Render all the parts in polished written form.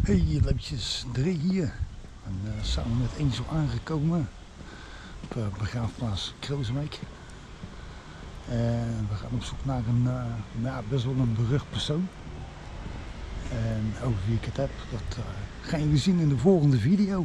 Hey, leutjes, Dre hier. En samen met Angel aangekomen op begraafplaats Krooswijk. En we gaan op zoek naar een best wel een berucht persoon. En over wie ik het heb, dat gaan jullie zien in de volgende video.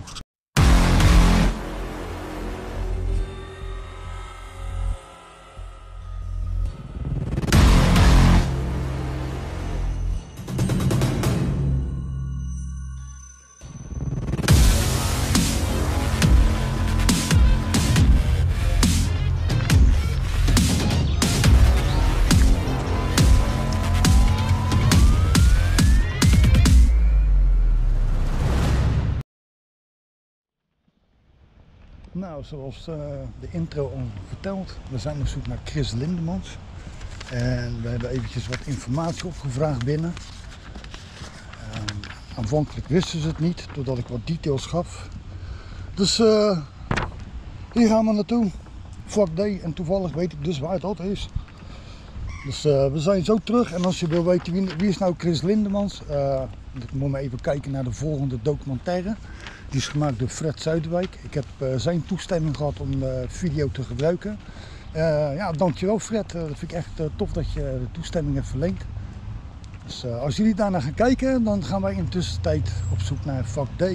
Nou, zoals de intro al verteld, we zijn op zoek naar Chris Lindemans. En we hebben eventjes wat informatie opgevraagd binnen. Aanvankelijk wisten ze het niet, doordat ik wat details gaf. Dus hier gaan we naartoe. Vak D, en toevallig weet ik dus waar het altijd is. Dus we zijn zo terug. En als je wil weten wie is nou Chris Lindemans, dan moet je even kijken naar de volgende documentaire. Die is gemaakt door Fred Zuiderwijk. Ik heb zijn toestemming gehad om de video te gebruiken. Ja, dankjewel Fred. Dat vind ik echt tof dat je de toestemming hebt verleend. Dus als jullie daarna gaan kijken, dan gaan wij in de tussentijd op zoek naar vak D.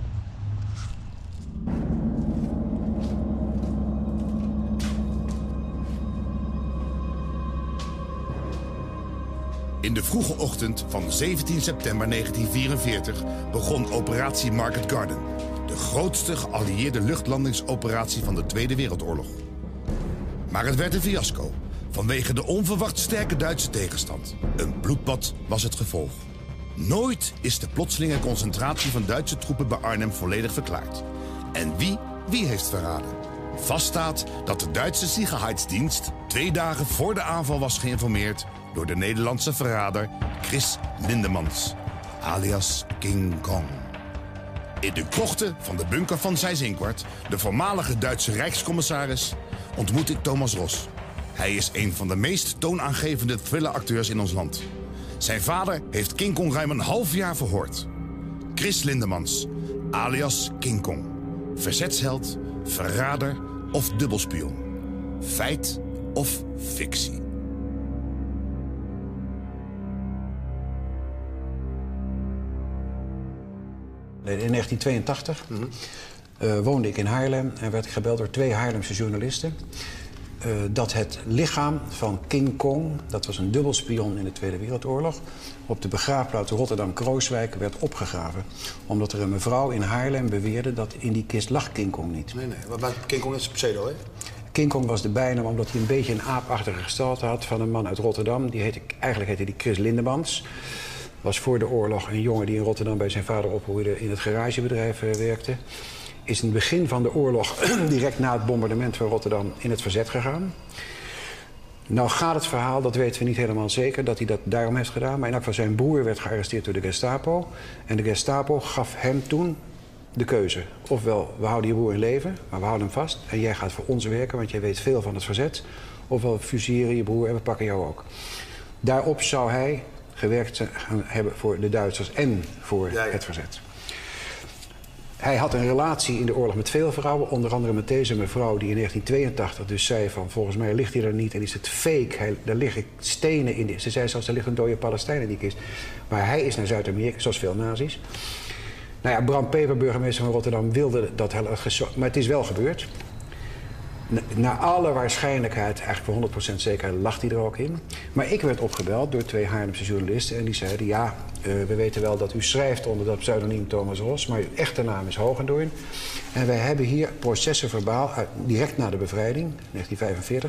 In de vroege ochtend van 17 september 1944 begon operatie Market Garden, de grootste geallieerde luchtlandingsoperatie van de Tweede Wereldoorlog. Maar het werd een fiasco, vanwege de onverwacht sterke Duitse tegenstand. Een bloedbad was het gevolg. Nooit is de plotselinge concentratie van Duitse troepen bij Arnhem volledig verklaard. En wie heeft verraden? Vaststaat dat de Duitse Sicherheitsdienst 2 dagen voor de aanval was geïnformeerd door de Nederlandse verrader Chris Lindemans, alias King Kong. In de krochten van de bunker van Seyss-Inquart, de voormalige Duitse Rijkscommissaris, ontmoet ik Thomas Ros. Hij is een van de meest toonaangevende thrilleracteurs in ons land. Zijn vader heeft King Kong ruim een half jaar verhoord. Chris Lindemans, alias King Kong. Verzetsheld, verrader of dubbelspion. Feit of fictie. In 1982 woonde ik in Haarlem en werd ik gebeld door 2 Haarlemse journalisten. Dat het lichaam van King Kong, dat was een dubbelspion in de Tweede Wereldoorlog, op de begraafplaats Rotterdam-Krooswijk werd opgegraven. Omdat er een mevrouw in Haarlem beweerde dat in die kist lag King Kong niet. Nee. Maar King Kong is een pseudo, hè? King Kong was de bijnaam omdat hij een beetje een aapachtige gestalte had van een man uit Rotterdam. Eigenlijk heette die Chris Lindemans. Was voor de oorlog een jongen die in Rotterdam bij zijn vader opgroeide in het garagebedrijf werkte. Is in het begin van de oorlog, direct na het bombardement van Rotterdam, in het verzet gegaan. Nou gaat het verhaal, dat weten we niet helemaal zeker, dat hij dat daarom heeft gedaan. Maar in elk geval zijn broer werd gearresteerd door de Gestapo. En de Gestapo gaf hem toen de keuze. Ofwel, we houden je broer in leven, maar we houden hem vast. En jij gaat voor ons werken, want jij weet veel van het verzet. Ofwel, fuseren je broer en we pakken jou ook. Daarop zou hij gewerkt hebben voor de Duitsers en voor het verzet. Hij had een relatie in de oorlog met veel vrouwen, onder andere met deze mevrouw die in 1982 dus zei van volgens mij ligt hij er niet en is het fake, daar liggen stenen in. Ze zei zelfs er ligt een dode Palestijn in die kist. Maar hij is naar Zuid-Amerika, zoals veel nazi's. Nou ja, Bram Peper, burgemeester van Rotterdam, wilde dat maar het is wel gebeurd. Naar alle waarschijnlijkheid, eigenlijk voor 100% zeker, lag hij er ook in. Maar ik werd opgebeld door 2 Haarlemse journalisten en die zeiden, ja, we weten wel dat u schrijft onder dat pseudoniem Thomas Ros, maar uw echte naam is Hogendoorn. En wij hebben hier processen verbaal, direct na de bevrijding, 1945,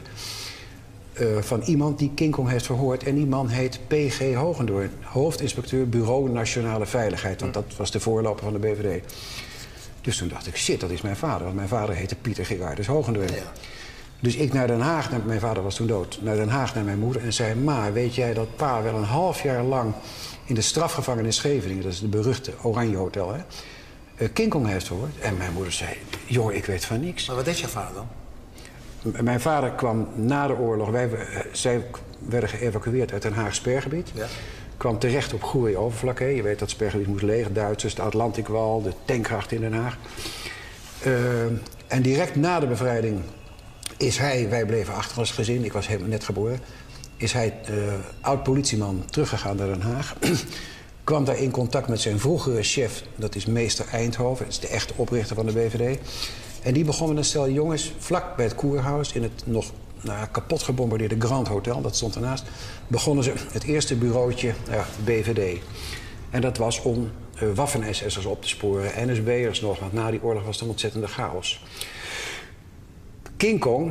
van iemand die King Kong heeft verhoord. En die man heet P.G. Hogendoorn, hoofdinspecteur Bureau Nationale Veiligheid, want dat was de voorloper van de BVD. Dus toen dacht ik, shit, dat is mijn vader. Want mijn vader heette Pieter Gerardus Hogendoorn. Ja. Dus ik naar Den Haag, mijn vader was toen dood, naar Den Haag naar mijn moeder en zei, ma, weet jij dat pa wel een half jaar lang in de strafgevangenis in Scheveningen, dat is de beruchte Oranje Hotel, hè, King Kong heeft verhoord. En mijn moeder zei, joh, ik weet van niks. Maar wat deed jouw vader dan? Mijn vader kwam na de oorlog, zij werden geëvacueerd uit Den Haag Spergebied. Ja. kwam terecht op Goeree-Overflakkee. Je weet dat Spergebied moest leeg, Duitsers, de Atlantikwal, de tankgracht in Den Haag. En direct na de bevrijding is hij, wij bleven achter als gezin, ik was helemaal net geboren, is hij oud-politieman teruggegaan naar Den Haag. Kwam daar in contact met zijn vroegere chef, dat is meester Eindhoven, dat is de echte oprichter van de BVD. En die begon met een stel jongens vlak bij het Koerhuis in het nog kapot gebombardeerde Grand Hotel, dat stond ernaast, begonnen ze het eerste bureautje BVD. En dat was om Waffen-SS'ers op te sporen, NSB'ers nog, want na die oorlog was er een ontzettende chaos. King Kong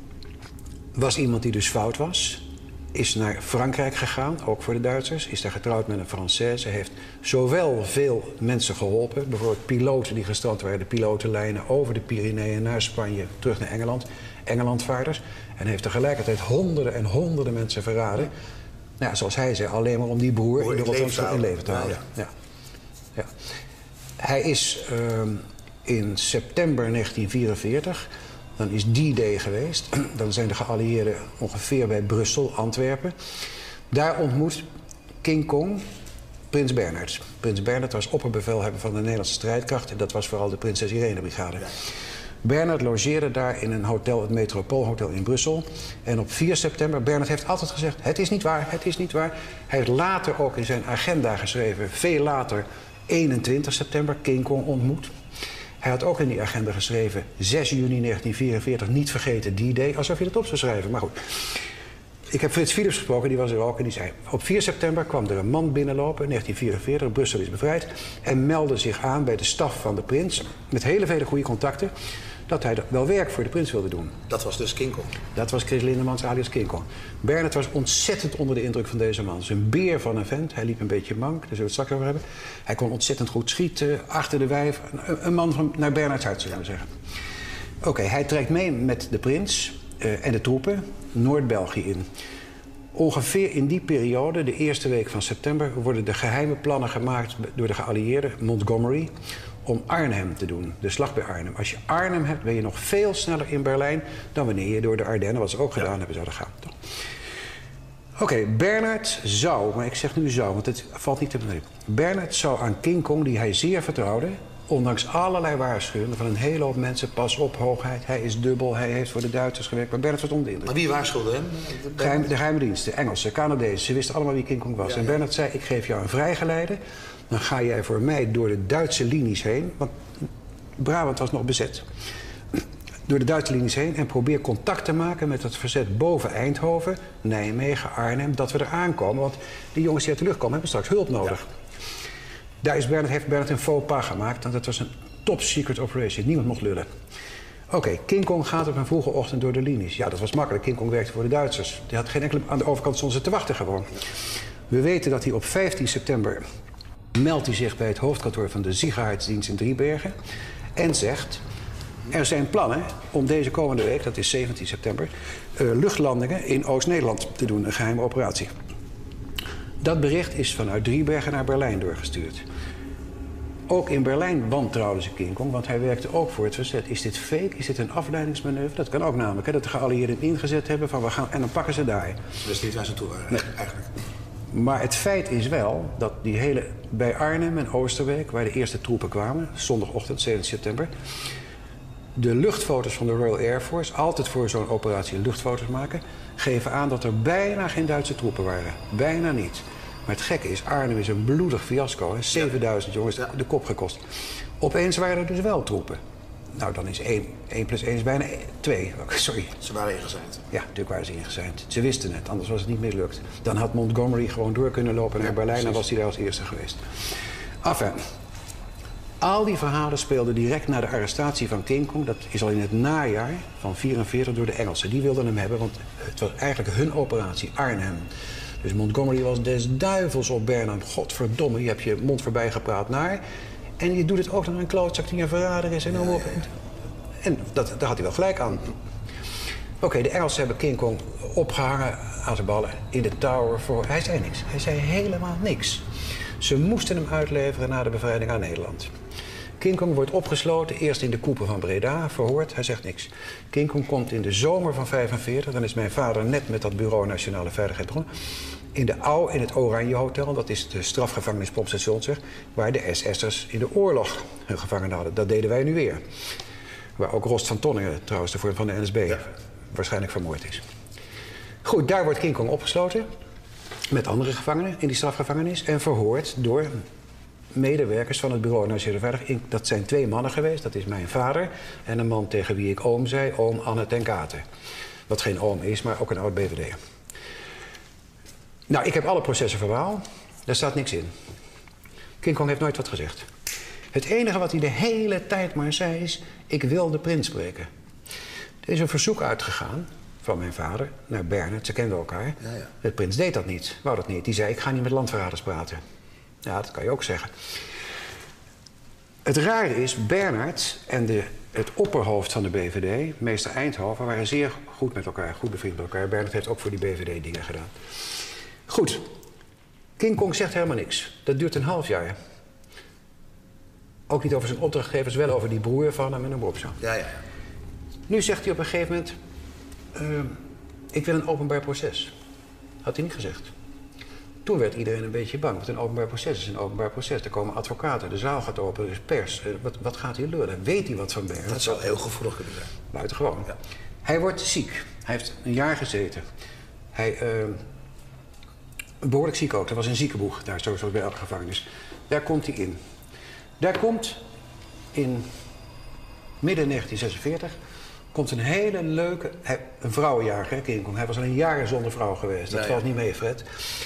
was iemand die dus fout was. Is naar Frankrijk gegaan, ook voor de Duitsers. Is daar getrouwd met een Française. Heeft zowel veel mensen geholpen. Bijvoorbeeld piloten die gestrand waren. De pilotenlijnen over de Pyreneeën naar Spanje, terug naar Engeland. Engelandvaarders. En heeft tegelijkertijd honderden en honderden mensen verraden. Nou, zoals hij zei, alleen maar om die broer in de Rotterdamse in leven te houden. Ja. Hij is in september 1944... Dan is D-Day geweest. Dan zijn de geallieerden ongeveer bij Brussel, Antwerpen. Daar ontmoet King Kong Prins Bernhard. Prins Bernhard was opperbevelhebber van de Nederlandse strijdkrachten. Dat was vooral de Prinses Irene Brigade. Ja. Bernhard logeerde daar in een hotel, het Metropoolhotel in Brussel. En op 4 september, Bernhard heeft altijd gezegd, het is niet waar, het is niet waar. Hij heeft later ook in zijn agenda geschreven, veel later, 21 september, King Kong ontmoet. Hij had ook in die agenda geschreven, 6 juni 1944, niet vergeten D-Day, alsof je het op zou schrijven. Maar goed, ik heb Frits Philips gesproken, die was er ook en die zei... Op 4 september kwam er een man binnenlopen, 1944, Brussel is bevrijd... en meldde zich aan bij de staf van de prins, met hele vele goede contacten... dat hij wel werk voor de prins wilde doen. Dat was dus King Kong? Dat was Chris Lindemans alias King Kong. Bernhard was ontzettend onder de indruk van deze man. Het is een beer van een vent. Hij liep een beetje mank, daar zullen we het straks over hebben. Hij kon ontzettend goed schieten, achter de wijf. Een man van naar Bernhards hart, zullen we zeggen. Oké, hij trekt mee met de prins en de troepen Noord-België in. Ongeveer in die periode, de eerste week van september... worden de geheime plannen gemaakt door de geallieerden, Montgomery... om Arnhem te doen, de slag bij Arnhem. Als je Arnhem hebt, ben je nog veel sneller in Berlijn... dan wanneer je door de Ardennen, wat ze ook gedaan hebben, zouden gaan. Oké, Bernhard zou, maar ik zeg nu zou, want het valt niet te begrijpen. Bernhard zou aan King Kong, die hij zeer vertrouwde... ondanks allerlei waarschuwingen van een hele hoop mensen... pas op, hoogheid, hij is dubbel, hij heeft voor de Duitsers gewerkt... maar Bernhard was onder de indruk. Maar wie waarschuwde hem? De geheime diensten, Engelsen, Canadezen, ze wisten allemaal wie King Kong was. Ja, en Bernhard zei, ik geef jou een vrijgeleide... dan ga jij voor mij door de Duitse linies heen... want Brabant was nog bezet... door de Duitse linies heen en probeer contact te maken met het verzet boven Eindhoven, Nijmegen, Arnhem, dat we er aankomen. Want die jongens die uit de lucht komen hebben straks hulp nodig. Ja. Daar heeft Bernhard een faux pas gemaakt, want dat was een top secret operation. Niemand mocht lullen. Oké, King Kong gaat op een vroege ochtend door de linies. Ja, dat was makkelijk. King Kong werkte voor de Duitsers. Die had geen enkele aan de overkant stond ze te wachten gewoon. We weten dat hij op 15 september meldt hij zich bij het hoofdkantoor van de Sicherheidsdienst in Driebergen en zegt: er zijn plannen om deze komende week, dat is 17 september, luchtlandingen in Oost-Nederland te doen, een geheime operatie. Dat bericht is vanuit Driebergen naar Berlijn doorgestuurd. Ook in Berlijn wantrouwden ze King Kong, want hij werkte ook voor het verzet. Is dit fake? Is dit een afleidingsmanoeuvre? Dat kan ook namelijk, hè, dat de geallieerden ingezet hebben van we gaan en dan pakken ze daar. Dus niet waar ze toe waren, eigenlijk. Maar het feit is wel dat die hele, bij Arnhem en Oosterbeek, waar de eerste troepen kwamen, zondagochtend 17 september... de luchtfoto's van de Royal Air Force, altijd voor zo'n operatie luchtfoto's maken, geven aan dat er bijna geen Duitse troepen waren. Bijna niet. Maar het gekke is, Arnhem is een bloedig fiasco. Hè? 7000 jongens de kop gekost. Opeens waren er dus wel troepen. Nou, dan is 1 plus 1 is bijna 2. Sorry. Ze waren ingezeind. Ja, natuurlijk waren ze ingezeind. Ze wisten het, anders was het niet mislukt. Dan had Montgomery gewoon door kunnen lopen naar Berlijn en was hij daar als eerste geweest. Enfin, al die verhalen speelden direct na de arrestatie van King Kong. Dat is al in het najaar van 1944 door de Engelsen. Die wilden hem hebben, want het was eigenlijk hun operatie, Arnhem. Dus Montgomery was des duivels op Bernhard. Godverdomme, je hebt je mond voorbij gepraat naar. En je doet het ook naar een klootzak die een verrader is. En, en daar had hij wel gelijk aan. Oké, de Engelsen hebben King Kong opgehangen aan zijn ballen in de Tower. Hij zei niks. Hij zei helemaal niks. Ze moesten hem uitleveren na de bevrijding aan Nederland. King Kong wordt opgesloten, eerst in de koepel van Breda, verhoord, hij zegt niks. King Kong komt in de zomer van 45, dan is mijn vader net met dat Bureau Nationale Veiligheid begonnen. In de Au, in het Oranje Hotel, dat is de strafgevangenis Pompstation, waar de SS'ers in de oorlog hun gevangenen hadden. Dat deden wij nu weer. Waar ook Rost van Tonningen, trouwens, de voorzitter van de NSB, waarschijnlijk vermoord is. Goed, daar wordt King Kong opgesloten. Met andere gevangenen in die strafgevangenis. En verhoord door medewerkers van het Bureau Nationale Veiligheid. Dat zijn 2 mannen geweest. Dat is mijn vader en een man tegen wie ik oom zei. Oom Anne ten Kate. Wat geen oom is, maar ook een oud BVD'er. Nou, ik heb alle processen verbaal. Daar staat niks in. King Kong heeft nooit wat gezegd. Het enige wat hij de hele tijd maar zei is: ik wil de prins spreken. Er is een verzoek uitgegaan van mijn vader naar Bernhard. Ze kenden elkaar. Ja, ja. De prins deed dat niet, wou dat niet. Die zei: ik ga niet met landverraders praten. Ja, dat kan je ook zeggen. Het rare is, Bernhard en het opperhoofd van de BVD, meester Eindhoven, waren zeer goed met elkaar, goed bevriend met elkaar. Bernhard heeft ook voor die BVD dingen gedaan. Goed, King Kong zegt helemaal niks. Dat duurt een half jaar. Ook niet over zijn opdrachtgevers, wel over die broer van hem en een beroepszoon. Ja. Nu zegt hij op een gegeven moment: ik wil een openbaar proces. Had hij niet gezegd. Toen werd iedereen een beetje bang, want een openbaar proces is een openbaar proces. Er komen advocaten, de zaal gaat open, er is pers. Wat gaat hier lullen? Weet hij wat van Bernhard? Dat zou heel gevoelig kunnen zijn. Buitengewoon. Ja. Hij wordt ziek. Hij heeft een jaar gezeten. Hij behoorlijk ziek ook. Er was een ziekenboeg, daar zoals bij elke gevangenis. Daar komt hij in. Daar komt in midden 1946 komt een hele leuke, een vrouwenjager, King Kong. Hij was al een jaar zonder vrouw geweest. Dat valt niet mee, Fred.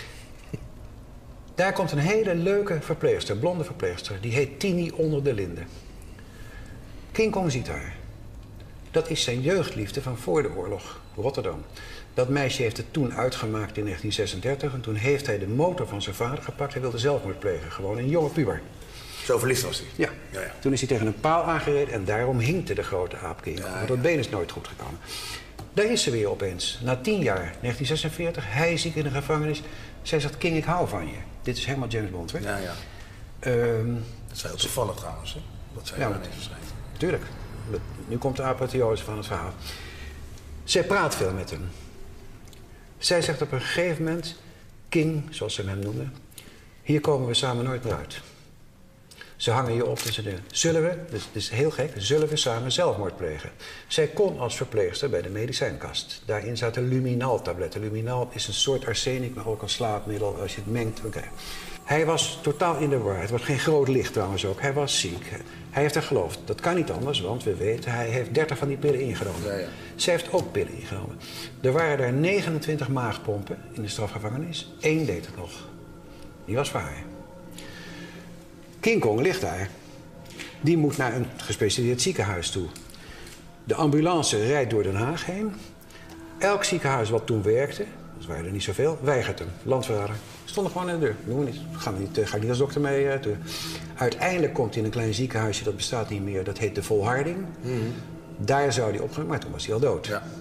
Daar komt een hele leuke verpleegster, blonde verpleegster. Die heet Tini onder de Linden. King Kong ziet haar. Dat is zijn jeugdliefde van voor de oorlog, Rotterdam. Dat meisje heeft het toen uitgemaakt in 1936. En toen heeft hij de motor van zijn vader gepakt. Hij wilde zelfmoord plegen, gewoon een jonge puber. Zo verliefd was hij. Ja. Toen is hij tegen een paal aangereden en daarom hinkte de grote aap King Kong. Want dat been is nooit goed gekomen. Daar is ze weer opeens. Na 10 jaar, 1946, hij ziek in de gevangenis. Zij zegt: King, ik hou van je. Dit is helemaal James Bond, hè? Ja. Dat is heel toevallig trouwens, hè? Dat zei hij ineens verschijnt. Tuurlijk. Nu komt de apotheose van het verhaal. Zij praat veel met hem. Zij zegt op een gegeven moment: King, zoals ze hem noemden, hier komen we samen nooit meer uit. Ze hangen je op en ze denken: zullen we, dus het is heel gek, zullen we samen zelfmoord plegen? Zij kon als verpleegster bij de medicijnkast. Daarin zaten luminal-tabletten. Luminal is een soort arsenicum, maar ook een slaapmiddel. Als je het mengt, oké. Hij was totaal in de war. Het was geen groot licht trouwens ook. Hij was ziek. Hij heeft er geloofd. Dat kan niet anders, want we weten, hij heeft 30 van die pillen ingenomen. Ja. Zij heeft ook pillen ingenomen. Er waren er 29 maagpompen in de strafgevangenis. 1 deed het nog. Die was voor haar. King Kong ligt daar. Die moet naar een gespecialiseerd ziekenhuis toe. De ambulance rijdt door Den Haag heen. Elk ziekenhuis wat toen werkte, dat waren er niet zoveel, weigert hem. Landverrader. Stonden gewoon aan de deur. Doen we niet. Ga ik niet als dokter mee. Uiteindelijk komt hij in een klein ziekenhuisje, dat bestaat niet meer. Dat heet de Volharding. Daar zou hij opgaan, maar toen was hij al dood. Ja.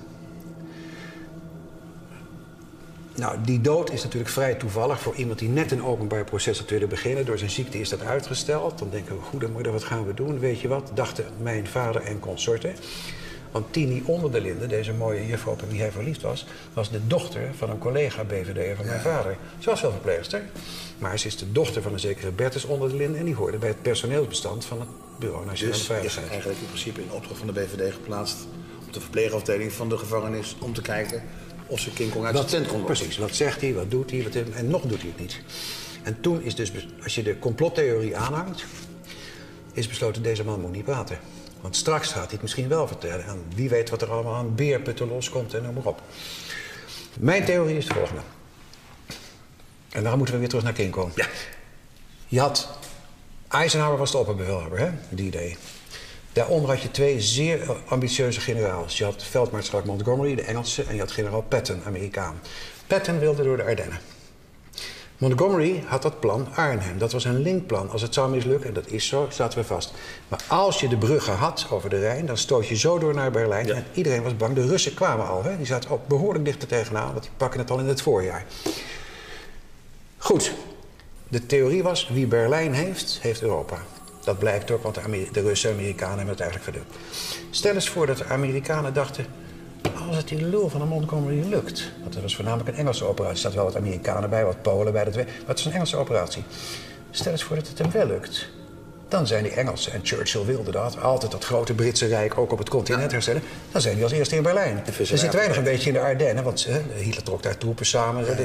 Nou, die dood is natuurlijk vrij toevallig voor iemand die net een openbaar proces had willen beginnen. Door zijn ziekte is dat uitgesteld. Dan denken we: goedemorgen, wat gaan we doen? Weet je wat, dachten mijn vader en consorten. Want Tini onder de Linden, deze mooie juffrouw op wie hij verliefd was, was de dochter van een collega BVD'er van mijn vader. Ze was wel verpleegster, maar ze is de dochter van een zekere Bertus onder de Linden en die hoorde bij het personeelsbestand van het Bureau Nationale Veiligheid. Dus is eigenlijk in principe in opdracht van de BVD geplaatst op de verpleegafdeling van de gevangenis om te kijken of ze King Kong uit zijn tent kon lossen. Precies, wat zegt hij, wat doet hij, en nog doet hij het niet. En toen is dus, als je de complottheorie aanhangt, is besloten: deze man moet niet praten. Want straks gaat hij het misschien wel vertellen. En wie weet wat er allemaal aan beerputten loskomt en noem maar op. Mijn theorie is de volgende. En dan moeten we weer terug naar King Kong. Ja. Je had... Eisenhower was de opperbevelhebber, hè? Die idee. Daaronder had je 2 zeer ambitieuze generaals. Je had veldmaarschalk Montgomery, de Engelse, en je had generaal Patton, Amerikaan. Patton wilde door de Ardennen. Montgomery had dat plan Arnhem. Dat was een linkplan. Als het zou mislukken, en dat is zo, zaten we vast. Maar als je de bruggen had over de Rijn, dan stoot je zo door naar Berlijn. Ja. En iedereen was bang. De Russen kwamen al. Hè? Die zaten ook behoorlijk dicht er tegenaan, want die pakken het al in het voorjaar. Goed. De theorie was: wie Berlijn heeft, heeft Europa. Dat blijkt ook, want de Russen en Amerikanen hebben het eigenlijk verdeeld. Stel eens voor dat de Amerikanen dachten... als het die lul van de Montgomery lukt... want dat was voornamelijk een Engelse operatie. Er zaten wel wat Amerikanen bij, wat Polen bij. Maar het is een Engelse operatie. Stel eens voor dat het hem wel lukt. Dan zijn die Engelsen, en Churchill wilde dat... altijd dat grote Britse Rijk ook op het continent herstellen... dan zijn die als eerste in Berlijn. Dan zitten wij nog een beetje in de Ardennen... want Hitler trok daar troepen samen. Ja.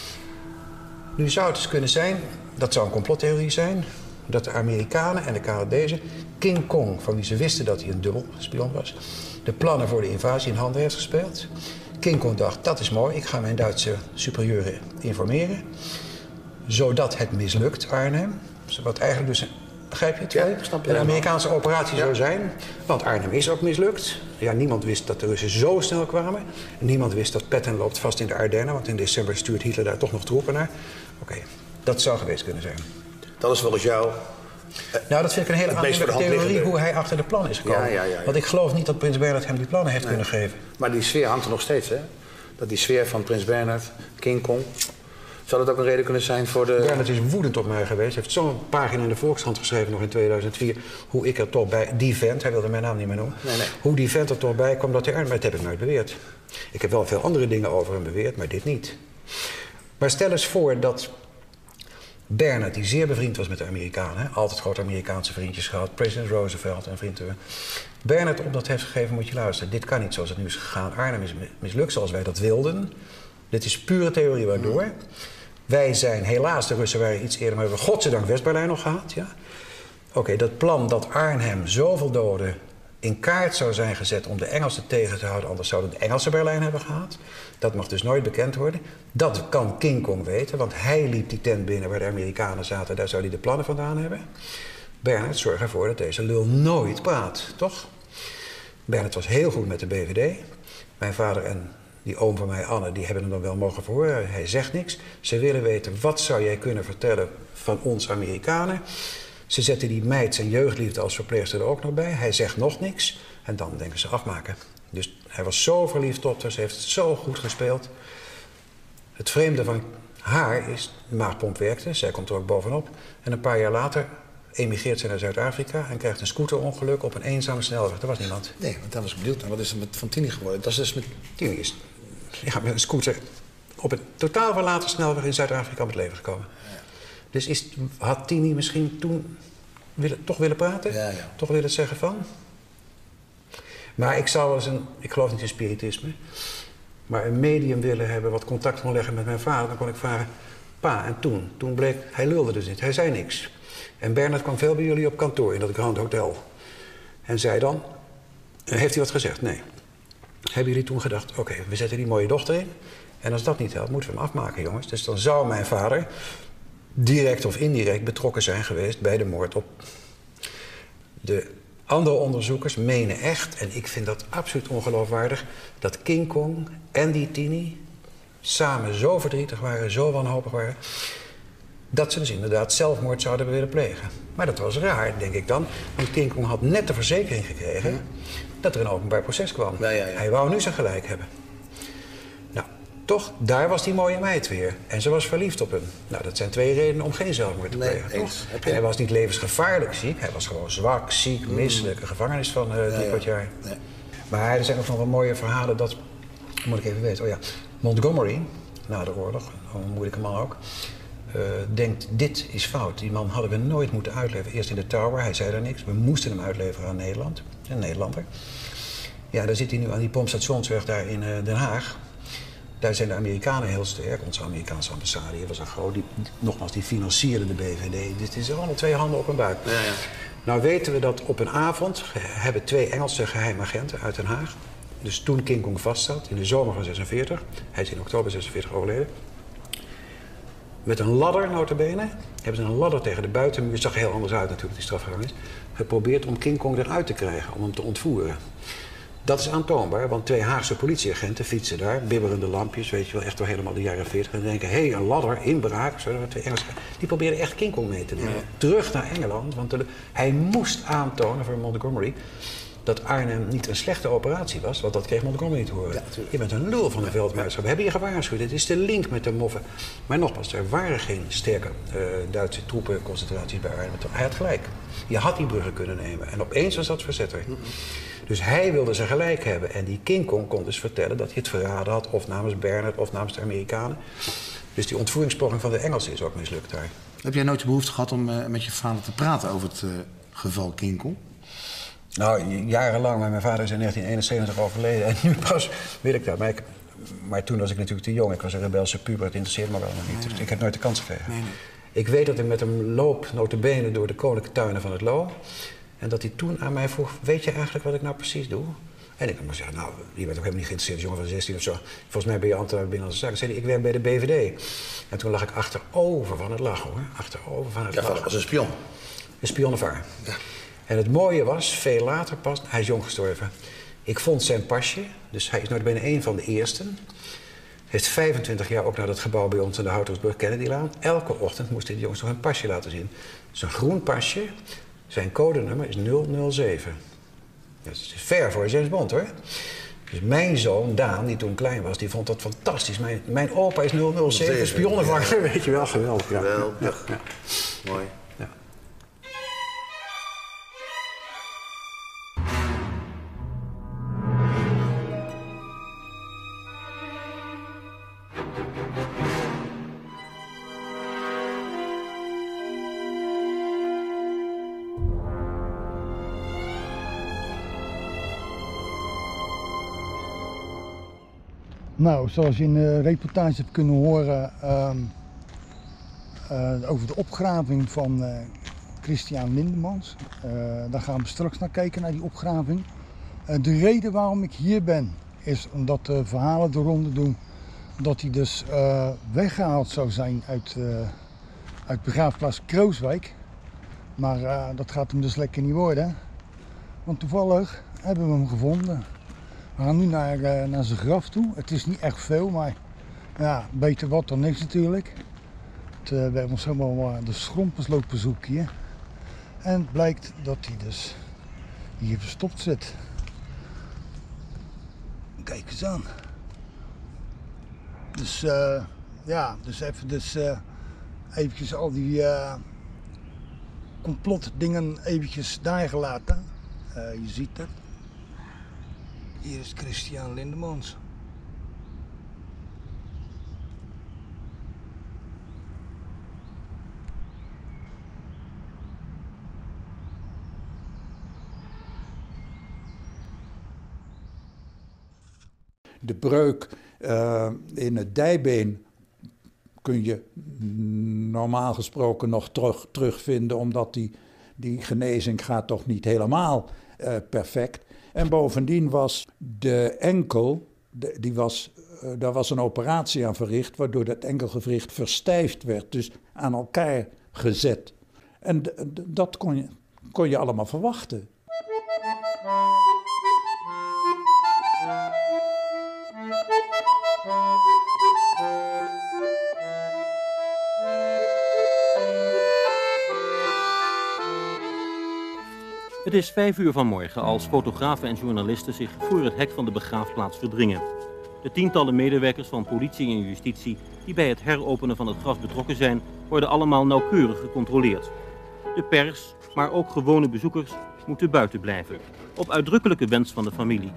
Nu zou het dus kunnen zijn... dat zou een complottheorie zijn... dat de Amerikanen en de Canadezen King Kong... van wie ze wisten dat hij een dubbelspion was... de plannen voor de invasie in handen heeft gespeeld. King Kong dacht, dat is mooi, ik ga mijn Duitse superieuren informeren. Zodat het mislukt, Arnhem. Wat eigenlijk dus, begrijp je het? Ja, ik snap het. Een Amerikaanse operatie zou zijn. Want Arnhem is ook mislukt. Ja, niemand wist dat de Russen zo snel kwamen. En niemand wist dat Patton loopt vast in de Ardennen. Want in december stuurt Hitler daar toch nog troepen naar. Oké, dat zou geweest kunnen zijn. Dat is volgens jou... Nou, dat vind ik een hele aannemelijke theorie hoe hij achter de plannen is gekomen. Ja. Want ik geloof niet dat Prins Bernhard hem die plannen heeft kunnen geven. Maar die sfeer hangt er nog steeds, hè? Dat die sfeer van Prins Bernhard, King Kong... Zou dat ook een reden kunnen zijn voor de... Bernhard is woedend op mij geweest. Hij heeft zo'n pagina in de Volkskrant geschreven nog in 2004... hoe ik er toch bij... Die vent, hij wilde mijn naam niet meer noemen. Nee. Hoe die vent er toch bij kwam dat hij... Maar dat heb ik nooit beweerd. Ik heb wel veel andere dingen over hem beweerd, maar dit niet. Maar stel eens voor dat... Bernhard, die zeer bevriend was met de Amerikanen... Hè? Altijd grote Amerikaanse vriendjes gehad. President Roosevelt en vrienden. Bernhard opdracht heeft gegeven, moet je luisteren. Dit kan niet zoals het nu is gegaan. Arnhem is mislukt zoals wij dat wilden. Dit is pure theorie waardoor. Wij zijn, helaas, de Russen waren iets eerder... maar we hebben godzijdank West-Berlijn nog gehad. Ja? Oké, dat plan dat Arnhem zoveel doden in kaart zou zijn gezet... om de Engelsen tegen te houden, anders zouden de Engelsen Berlijn hebben gehad. Dat mag dus nooit bekend worden. Dat kan King Kong weten, want hij liep die tent binnen... waar de Amerikanen zaten, daar zou hij de plannen vandaan hebben. Bernhard zorgt ervoor dat deze lul nooit praat, toch? Bernhard was heel goed met de BVD. Mijn vader en die oom van mij, Anne, die hebben hem dan wel mogen verhoren. Hij zegt niks. Ze willen weten, wat zou jij kunnen vertellen van ons Amerikanen? Ze zetten die meid zijn jeugdliefde als verpleegster er ook nog bij. Hij zegt nog niks. En dan denken ze afmaken. Dus hij was zo verliefd op haar. Ze heeft het zo goed gespeeld. Het vreemde van haar is, de maagpomp werkte. Zij komt er ook bovenop. En een paar jaar later emigreert ze naar Zuid-Afrika... en krijgt een scooterongeluk op een eenzame snelweg. Er was niemand. Nee, want daar was ik benieuwd naar. Wat is er van Tini geworden? Dat is dus met... Tini is met een scooter op een totaal verlaten snelweg in Zuid-Afrika om het leven gekomen. Ja. Dus had Tini misschien toen toch willen praten? Ja. Toch willen zeggen van? Maar ik zou wel eens ik geloof niet in spiritisme... maar een medium willen hebben wat contact kon leggen met mijn vader... dan kon ik vragen, pa, en toen? Toen bleek, hij lulde dus niet, hij zei niks. En Bernhard kwam veel bij jullie op kantoor in dat Grand Hotel. En zei dan, heeft hij wat gezegd? Nee. Hebben jullie toen gedacht, oké, we zetten die mooie dochter in... en als dat niet helpt, moeten we hem afmaken, jongens. Dus dan zou mijn vader direct of indirect betrokken zijn geweest... bij de moord op... De andere onderzoekers menen echt, en ik vind dat absoluut ongeloofwaardig... dat King Kong en die Tini samen zo verdrietig waren, zo wanhopig waren... dat ze dus inderdaad zelfmoord zouden willen plegen. Maar dat was raar, denk ik dan. Want King Kong had net de verzekering gekregen... dat er een openbaar proces kwam. Ja. Hij wou nu zijn gelijk hebben. Nou, toch, daar was die mooie meid weer. En ze was verliefd op hem. Nou, dat zijn 2 redenen om geen zelfmoord te plegen. Nee, En hij was niet levensgevaarlijk ziek. Hij was gewoon zwak, ziek, misselijk. Een gevangenis van 3 jaar. Ja. Maar er zijn ook nog wel mooie verhalen dat... moet ik even weten. Oh ja, Montgomery, na de oorlog, een moeilijke man ook... denkt, dit is fout. Die man hadden we nooit moeten uitleveren. Eerst in de Tower, hij zei daar niks. We moesten hem uitleveren aan Nederland. Een Nederlander. Ja, daar zit hij nu aan die pompstationsweg daar in Den Haag. Daar zijn de Amerikanen heel sterk. Onze Amerikaanse ambassade hier was een groot. Nogmaals, die financierde de BVD. Dit is allemaal 2 handen op een buik. Ja. Nou weten we dat op een avond... hebben 2 Engelse geheimagenten uit Den Haag... dus toen King Kong vastzat, in de zomer van 46... hij is in oktober 46 overleden... met een ladder, nota bene, hebben ze een ladder tegen de buitenmuur... het zag er heel anders uit natuurlijk, die strafgevangenis... geprobeerd om King Kong eruit te krijgen, om hem te ontvoeren. Dat is aantoonbaar, want 2 Haagse politieagenten fietsen daar... bibberende lampjes, weet je wel, echt wel helemaal de jaren 40... en denken, hé, een ladder, inbraak, zo, 2 Engelsen... die probeerden echt King Kong mee te nemen. Ja. Terug naar Engeland, want hij moest aantonen voor Montgomery... dat Arnhem niet een slechte operatie was, want dat kreeg Montgomery te horen. Ja, je bent een lul van de veldmaatschap. We hebben je gewaarschuwd. Het is de link met de moffen. Maar nogmaals, er waren geen sterke Duitse troepenconcentraties bij Arnhem. Hij had gelijk. Je had die bruggen kunnen nemen. En opeens was dat verzet er. Dus hij wilde ze gelijk hebben. En die King Kong kon dus vertellen dat hij het verraden had, of namens Bernard of namens de Amerikanen. Dus die ontvoeringspoging van de Engelsen is ook mislukt daar. Heb jij nooit de behoefte gehad om met je vader te praten over het geval King Kong? Nou, jarenlang, maar mijn vader is in 1971 overleden. En nu pas weet ik dat. Maar toen was ik natuurlijk te jong. Ik was een rebelse puber, het interesseerde me wel nog niet. Dus ik heb nooit de kans gekregen. Nee. Ik weet dat ik met hem loop, nota bene, door de koninklijke tuinen van het Loo. En dat hij toen aan mij vroeg, weet je eigenlijk wat ik nou precies doe? En ik heb maar zeggen, nou, je bent ook helemaal niet geïnteresseerd, jongen van 16 of zo. Volgens mij ben je ambtenaar Binnenlandse Zaken. Zei hij, ik werk bij de BVD. En toen lag ik achterover van het lachen, hoor. Achterover van het lachen. Ja, als een spion. Een spionnenvaar. Ja. En het mooie was, veel later pas, hij is jong gestorven. Ik vond zijn pasje, dus hij is nooit bijna een van de eersten. Heeft 25 jaar ook naar dat gebouw bij ons in de Houtersburg Kennedylaan. Elke ochtend moest hij de jongens nog een pasje laten zien. Zijn groen pasje, zijn codenummer is 007. Dat is ver voor James Bond, hoor. Dus mijn zoon, Daan, die toen klein was, die vond dat fantastisch. Mijn opa is 007, spionnenvanger, ja. Weet je wel, geweldig. Ja. Geweldig. Ja. Mooi. Ja. Nou, zoals je in de reportage hebt kunnen horen over de opgraving van Christian Lindemans. Daar gaan we straks naar kijken, naar die opgraving. De reden waarom ik hier ben, is omdat de verhalen de ronde doen dat hij dus weggehaald zou zijn uit begraafplaats Krooswijk. Maar dat gaat hem dus lekker niet worden. Want toevallig hebben we hem gevonden. We gaan nu naar zijn graf toe. Het is niet echt veel, maar ja, beter wat dan niks natuurlijk. We hebben ons helemaal de schrompers lopen zoeken hier. En het blijkt dat hij dus hier verstopt zit. Kijk eens aan. Dus ja, dus even eventjes al die complotdingen eventjes daar gelaten. Je ziet het. Hier is Christian Lindemans. De breuk in het dijbeen kun je normaal gesproken nog terugvinden, omdat die genezing gaat toch niet helemaal perfect. En bovendien was de enkel, daar was een operatie aan verricht, waardoor dat enkelgewricht verstijfd werd, dus aan elkaar gezet. En dat kon je allemaal verwachten. Het is 5 uur vanmorgen als fotografen en journalisten zich voor het hek van de begraafplaats verdringen. De tientallen medewerkers van politie en justitie die bij het heropenen van het graf betrokken zijn, worden allemaal nauwkeurig gecontroleerd. De pers, maar ook gewone bezoekers, moeten buiten blijven, op uitdrukkelijke wens van de familie.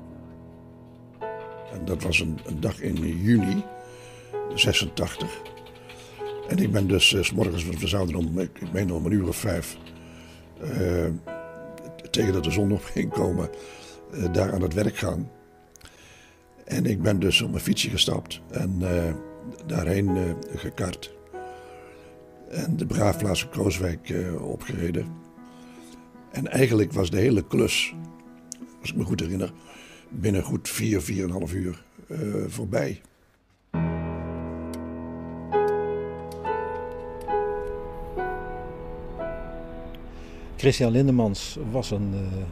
En dat was een dag in juni, 86. En ik ben dus 's morgens, we zouden om, ik meen om 5:00, tegen dat de zon op ging komen, daar aan het werk gaan. En ik ben dus op mijn fietsje gestapt en daarheen gekart. En de begraafplaats van Krooswijk opgereden. En eigenlijk was de hele klus, als ik me goed herinner, binnen goed 4,5 uur voorbij. Christian Lindemans was een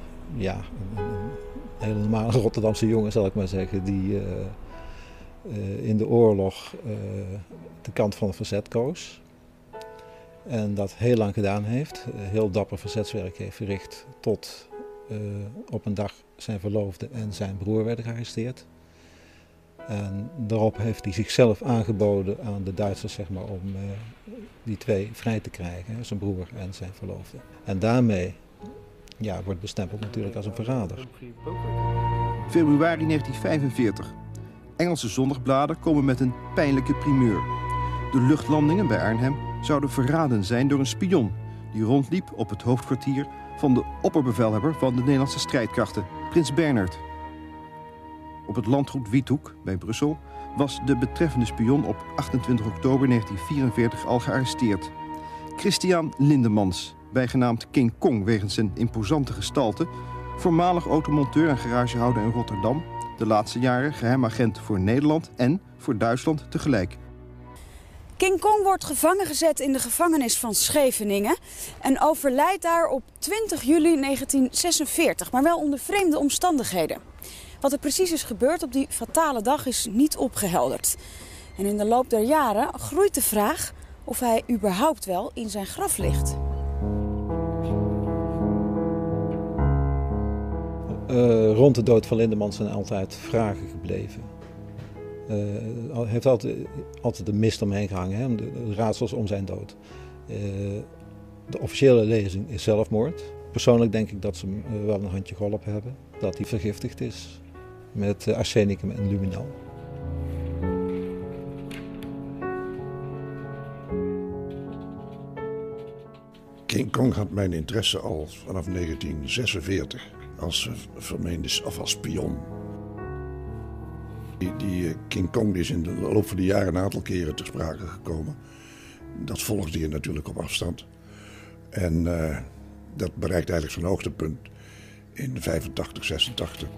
hele normale Rotterdamse jongen, zal ik maar zeggen, die in de oorlog de kant van het verzet koos. En dat heel lang gedaan heeft, heel dapper verzetswerk heeft verricht tot op een dag zijn verloofde en zijn broer werden gearresteerd. En daarop heeft hij zichzelf aangeboden aan de Duitsers, zeg maar, om die twee vrij te krijgen, zijn broer en zijn verloofde. En daarmee wordt bestempeld natuurlijk als een verrader. Februari 1945. Engelse zondagbladen komen met een pijnlijke primeur. De luchtlandingen bij Arnhem zouden verraden zijn door een spion die rondliep op het hoofdkwartier van de opperbevelhebber van de Nederlandse strijdkrachten, prins Bernhard. Op het landgoed Wiethoek bij Brussel was de betreffende spion op 28 oktober 1944 al gearresteerd. Christian Lindemans, bijgenaamd King Kong wegens zijn imposante gestalte, voormalig automonteur en garagehouder in Rotterdam, de laatste jaren geheim agent voor Nederland en voor Duitsland tegelijk. King Kong wordt gevangen gezet in de gevangenis van Scheveningen en overlijdt daar op 20 juli 1946, maar wel onder vreemde omstandigheden. Wat er precies is gebeurd op die fatale dag is niet opgehelderd. En in de loop der jaren groeit de vraag of hij überhaupt wel in zijn graf ligt. Rond de dood van Lindemans zijn altijd vragen gebleven. Hij heeft altijd de mist omheen gehangen, hè, de raadsels om zijn dood. De officiële lezing is zelfmoord. Persoonlijk denk ik dat ze hem wel een handje geholpen hebben. Dat hij vergiftigd is met arsenicum en luminol. King Kong had mijn interesse al vanaf 1946 als vermeende of als spion. Die King Kong die is in de loop van de jaren een aantal keren ter sprake gekomen. Dat volgde je natuurlijk op afstand. En dat bereikt eigenlijk zijn hoogtepunt in 85, 86.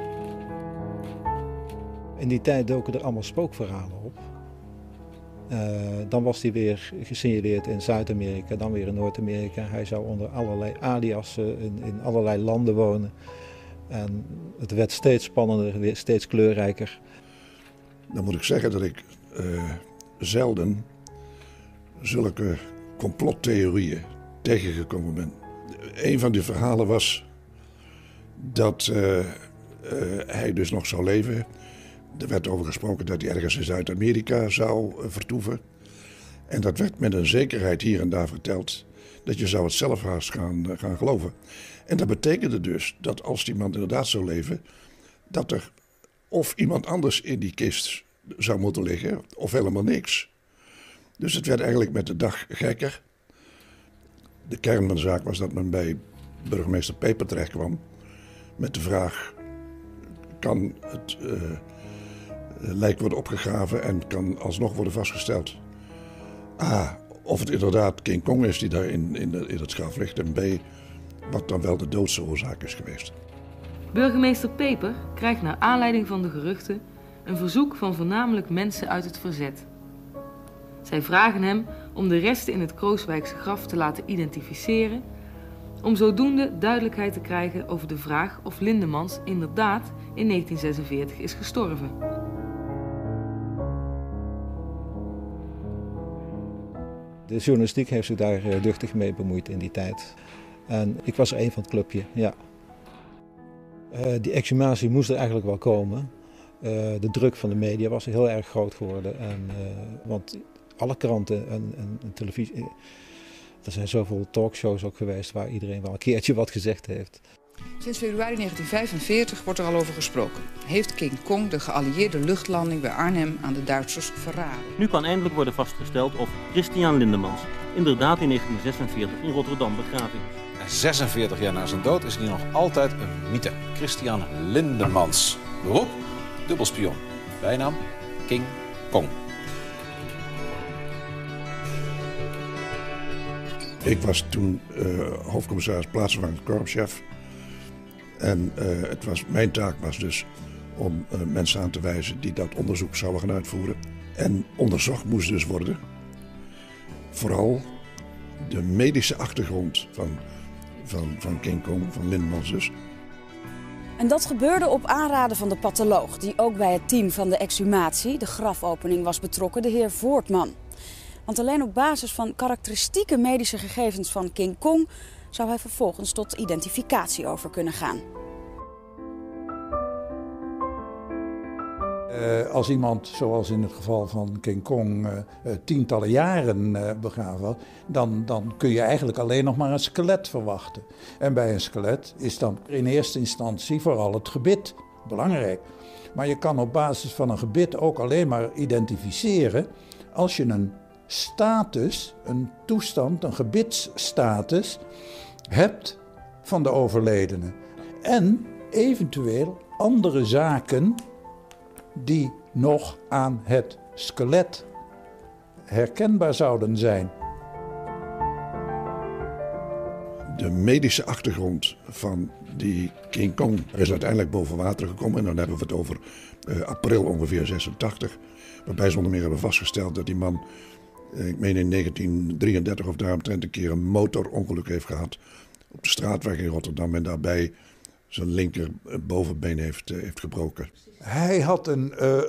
In die tijd doken er allemaal spookverhalen op. Dan was hij weer gesignaleerd in Zuid-Amerika, dan weer in Noord-Amerika. Hij zou onder allerlei aliasen in allerlei landen wonen. En het werd steeds spannender, weer steeds kleurrijker. Dan moet ik zeggen dat ik zelden zulke complottheorieën tegengekomen ben. Een van die verhalen was dat hij dus nog zou leven. Er werd over gesproken dat hij ergens in Zuid-Amerika zou vertoeven. En dat werd met een zekerheid hier en daar verteld dat je zou het zelf haast gaan geloven. En dat betekende dus dat als die man inderdaad zou leven, dat er of iemand anders in die kist zou moeten liggen, of helemaal niks. Dus het werd eigenlijk met de dag gekker. De kern van de zaak was dat men bij burgemeester Peper terecht kwam met de vraag: kan het lijk worden opgegraven en kan alsnog worden vastgesteld A, of het inderdaad King Kong is die daar in het graf ligt, en B, wat dan wel de doodsoorzaak is geweest. Burgemeester Peper krijgt naar aanleiding van de geruchten een verzoek van voornamelijk mensen uit het verzet. Zij vragen hem om de resten in het Krooswijkse graf te laten identificeren, om zodoende duidelijkheid te krijgen over de vraag of Lindemans inderdaad in 1946 is gestorven. De journalistiek heeft zich daar duchtig mee bemoeid in die tijd. En ik was er een van het clubje, ja. Die exhumatie moest er eigenlijk wel komen. De druk van de media was heel erg groot geworden. Want alle kranten en televisie... Er zijn zoveel talkshows ook geweest waar iedereen wel een keertje wat gezegd heeft. Sinds februari 1945 wordt er al over gesproken. Heeft King Kong de geallieerde luchtlanding bij Arnhem aan de Duitsers verraden? Nu kan eindelijk worden vastgesteld of Christian Lindemans inderdaad in 1946 in Rotterdam begraven is. En 46 jaar na zijn dood is hij nog altijd een mythe. Christian Lindemans. Beroep? Dubbelspion. Bijnaam? King Kong. Ik was toen hoofdcommissaris plaatsvervangend korpschef. En mijn taak was dus om mensen aan te wijzen die dat onderzoek zouden gaan uitvoeren. En onderzocht moest dus worden vooral de medische achtergrond van King Kong, van Lindemans dus. En dat gebeurde op aanraden van de patholoog, die ook bij het team van de exhumatie, de grafopening, was betrokken, de heer Voortman. Want alleen op basis van karakteristieke medische gegevens van King Kong zou hij vervolgens tot identificatie over kunnen gaan. Als iemand, zoals in het geval van King Kong, tientallen jaren begraven was, dan kun je eigenlijk alleen nog maar een skelet verwachten. En bij een skelet is dan in eerste instantie vooral het gebit belangrijk. Maar je kan op basis van een gebit ook alleen maar identificeren als je een status, een toestand, een gebitsstatus hebt van de overledene. En eventueel andere zaken die nog aan het skelet herkenbaar zouden zijn. De medische achtergrond van die King Kong is uiteindelijk boven water gekomen. En dan hebben we het over april ongeveer 86. Waarbij ze onder meer hebben vastgesteld dat die man, ik meen in 1933 of daaromtrent, een keer een motorongeluk heeft gehad op de straatweg in Rotterdam. En daarbij zijn linker bovenbeen heeft gebroken. Hij had een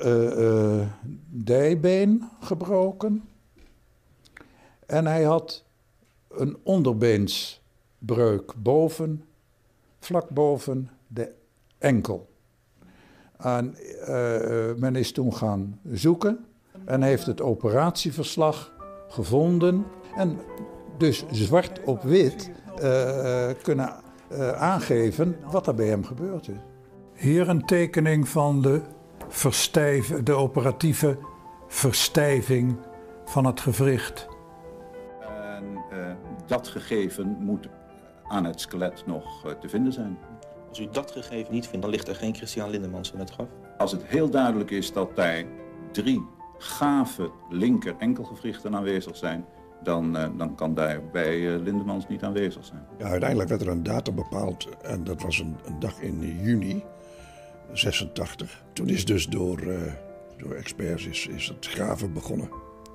dijbeen gebroken. En hij had een onderbeensbreuk vlak boven de enkel. En men is toen gaan zoeken en heeft het operatieverslag gevonden. En dus zwart op wit kunnen aangeven wat er bij hem gebeurd is. Hier een tekening van de operatieve verstijving van het gewricht. En dat gegeven moet aan het skelet nog te vinden zijn. Als u dat gegeven niet vindt, dan ligt er geen Christian Lindemans in het graf? Als het heel duidelijk is dat daar 3 gave linker enkelgewrichten aanwezig zijn, dan kan daar bij Lindemans niet aanwezig zijn. Ja, uiteindelijk werd er een datum bepaald en dat was een dag in juni 86. Toen is dus door experts is het graven begonnen.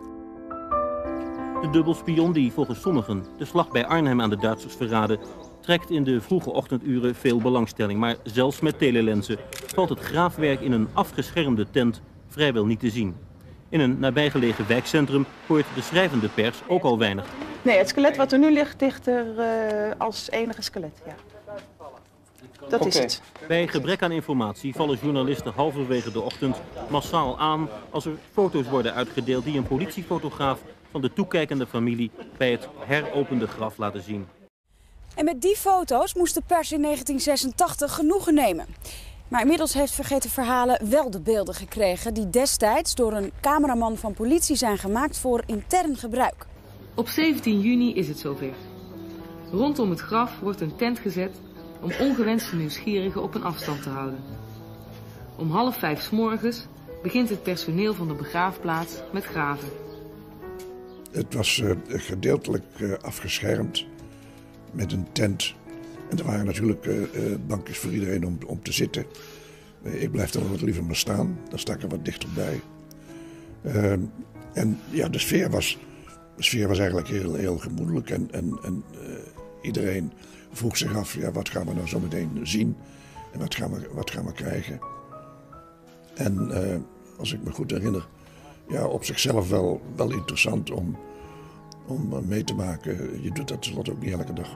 De dubbelspion die volgens sommigen de slag bij Arnhem aan de Duitsers verraadde, trekt in de vroege ochtenduren veel belangstelling. Maar zelfs met telelensen valt het graafwerk in een afgeschermde tent vrijwel niet te zien. In een nabijgelegen wijkcentrum hoort de schrijvende pers ook al weinig. Nee, het skelet wat er nu ligt er als enige skelet, ja. Dat is het. Bij gebrek aan informatie vallen journalisten halverwege de ochtend massaal aan als er foto's worden uitgedeeld die een politiefotograaf van de toekijkende familie bij het heropende graf laten zien. En met die foto's moest de pers in 1986 genoegen nemen. Maar inmiddels heeft Vergeten Verhalen wel de beelden gekregen die destijds door een cameraman van politie zijn gemaakt voor intern gebruik. Op 17 juni is het zover. Rondom het graf wordt een tent gezet om ongewenste nieuwsgierigen op een afstand te houden. Om 4:30 's morgens begint het personeel van de begraafplaats met graven. Het was gedeeltelijk afgeschermd met een tent. En er waren natuurlijk bankjes voor iedereen om te zitten. Ik blijf er wat liever maar staan. Dan sta ik er wat dichterbij. En ja, de sfeer was eigenlijk heel gemoedelijk. En iedereen vroeg zich af, ja, wat gaan we nou zo meteen zien? En wat gaan we krijgen? En als ik me goed herinner, ja, op zichzelf wel interessant om mee te maken. Je doet dat tenslotte ook niet elke dag.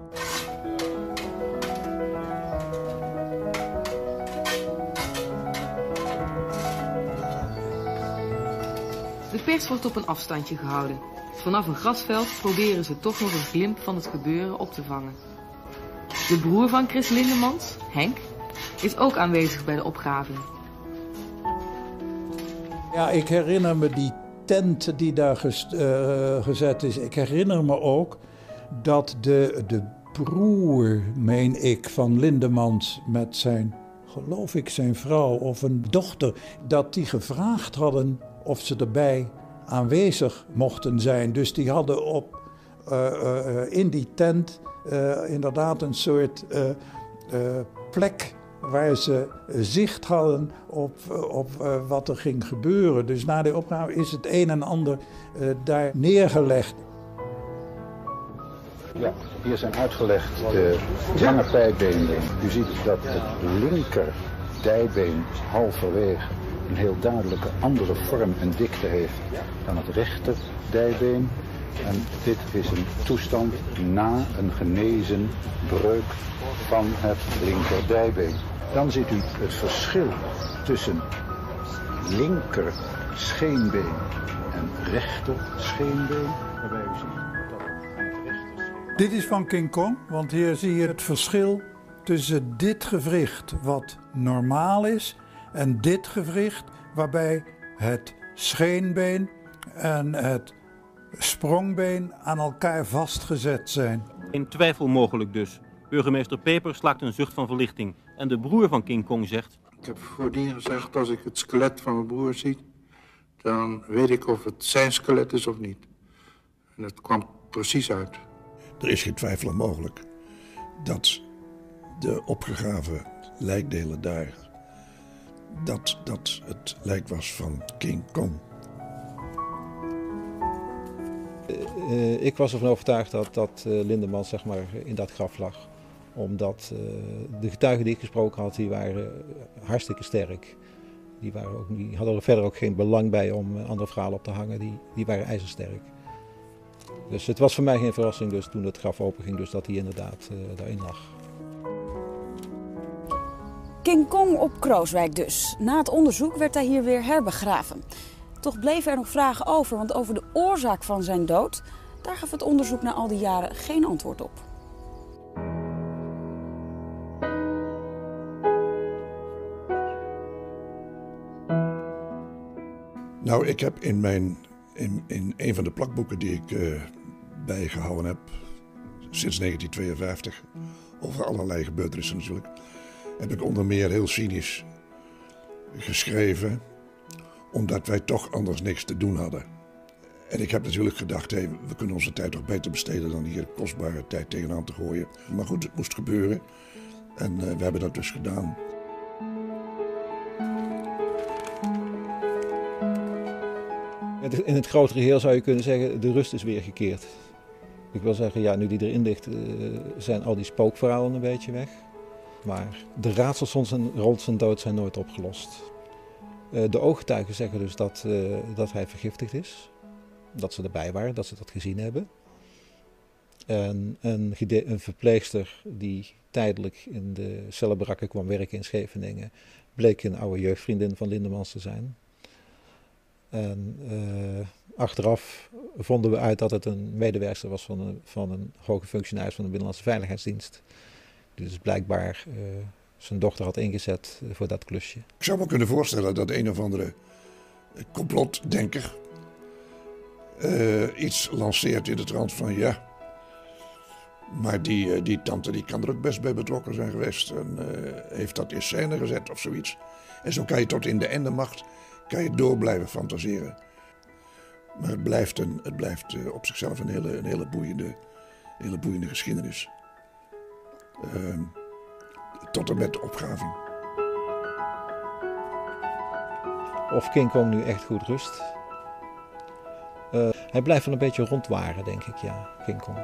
De pers wordt op een afstandje gehouden. Vanaf een grasveld proberen ze toch nog een glimp van het gebeuren op te vangen. De broer van Chris Lindemans, Henk, is ook aanwezig bij de opgraving. Ja, ik herinner me die tent die daar gezet is. Ik herinner me ook dat de broer, meen ik, van Lindemans met zijn, geloof ik, zijn vrouw of een dochter, dat die gevraagd hadden of ze erbij aanwezig mochten zijn. Dus die hadden in die tent inderdaad een soort plek waar ze zicht hadden op wat er ging gebeuren. Dus na de opgave is het een en ander daar neergelegd. Ja, hier zijn uitgelegd de lange pijbenen. U ziet dat het linker dijbeen halverwege een heel duidelijke andere vorm en dikte heeft dan het rechter dijbeen. En dit is een toestand na een genezen breuk van het linkerdijbeen. Dan ziet u het verschil tussen linker scheenbeen en rechter scheenbeen. Waarbij u ziet dat aan het rechter. Dit is van King Kong, want hier zie je het verschil tussen dit gewricht wat normaal is en dit gewricht waarbij het scheenbeen en het sprongbeen aan elkaar vastgezet zijn. Geen twijfel mogelijk dus. Burgemeester Peper slaakt een zucht van verlichting. En de broer van King Kong zegt: Ik heb voordien gezegd, als ik het skelet van mijn broer zie, dan weet ik of het zijn skelet is of niet. En het kwam precies uit. Er is geen twijfel aan mogelijk dat de opgegraven lijkdelen daar, dat het lijk was van King Kong. Ik was ervan overtuigd dat Lindemans zeg maar in dat graf lag. Omdat de getuigen die ik gesproken had, die waren hartstikke sterk. Die hadden er verder ook geen belang bij om andere verhalen op te hangen. Die waren ijzersterk. Dus het was voor mij geen verrassing dus toen het graf openging, dus dat hij inderdaad daarin lag. King Kong op Krooswijk dus. Na het onderzoek werd hij hier weer herbegraven. Toch bleven er nog vragen over, want over de oorzaak van zijn dood, daar gaf het onderzoek na al die jaren geen antwoord op. Nou, ik heb in een van de plakboeken die ik bijgehouden heb, sinds 1952, over allerlei gebeurtenissen natuurlijk, heb ik onder meer heel cynisch geschreven, omdat wij toch anders niks te doen hadden. En ik heb natuurlijk gedacht, we kunnen onze tijd toch beter besteden dan hier kostbare tijd tegenaan te gooien. Maar goed, het moest gebeuren en we hebben dat dus gedaan. In het grotere geheel zou je kunnen zeggen, de rust is weer gekeerd. Ik wil zeggen, ja, nu die erin ligt, zijn al die spookverhalen een beetje weg. Maar de raadsels rond zijn dood zijn nooit opgelost. De ooggetuigen zeggen dus dat hij vergiftigd is. Dat ze erbij waren, dat ze dat gezien hebben. En een verpleegster die tijdelijk in de cellenbarakken kwam werken in Scheveningen, bleek een oude jeugdvriendin van Lindemans te zijn. En achteraf vonden we uit dat het een medewerkster was van een hoge functionaris van de Binnenlandse Veiligheidsdienst. Die dus blijkbaar zijn dochter had ingezet voor dat klusje. Ik zou me kunnen voorstellen dat een of andere complotdenker iets lanceert in de trant van ja, maar die tante die kan er ook best bij betrokken zijn geweest en heeft dat in scène gezet of zoiets. En zo kan je tot in de endemacht door blijven fantaseren. Maar het blijft op zichzelf een hele boeiende geschiedenis. Tot en met de opgraving. Of King Kong nu echt goed rust? Hij blijft wel een beetje rondwaren, denk ik, ja, King Kong.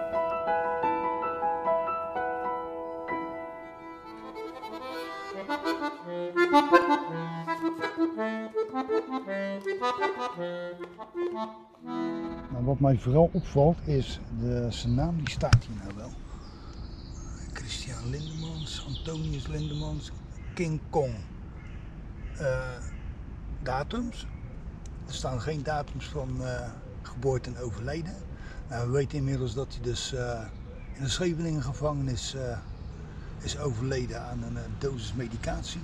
Nou, wat mij vooral opvalt is, zijn naam die staat hier nou wel. Christian Lindemans, Antonius Lindemans, King Kong. Datums. Er staan geen datums van geboorte en overleden. We weten inmiddels dat hij dus in de Scheveningen gevangenis is overleden aan een dosis medicatie.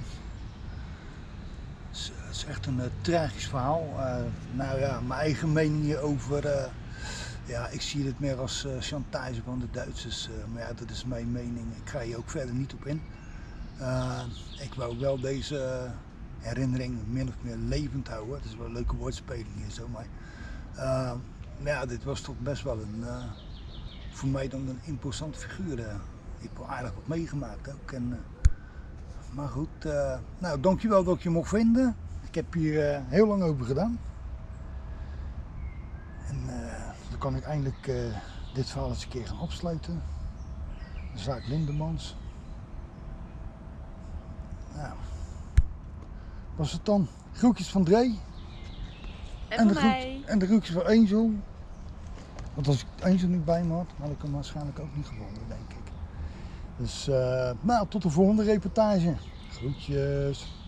Het is echt een tragisch verhaal. Nou ja, mijn eigen mening hierover. Ja, ik zie het meer als chantage van de Duitsers. Maar ja, dat is mijn mening. Ik ga hier ook verder niet op in. Ik wou wel deze herinnering min of meer levend houden. Het is wel een leuke woordspeling hier zo. Maar ja, dit was toch best wel voor mij dan een imposante figuur. Ik heb wel aardig wat meegemaakt ook. Maar goed, nou dankjewel dat ik je mocht vinden. Ik heb hier heel lang over gedaan. En dan kan ik eindelijk dit verhaal eens een keer gaan afsluiten. De zaak Lindemans. Nou, was het dan? Groetjes van Dree. En van mij. En de groetjes van Angel. Want als ik het eens er niet bij me had ik hem waarschijnlijk ook niet gevonden, denk ik. Dus nou, tot de volgende reportage. Groetjes.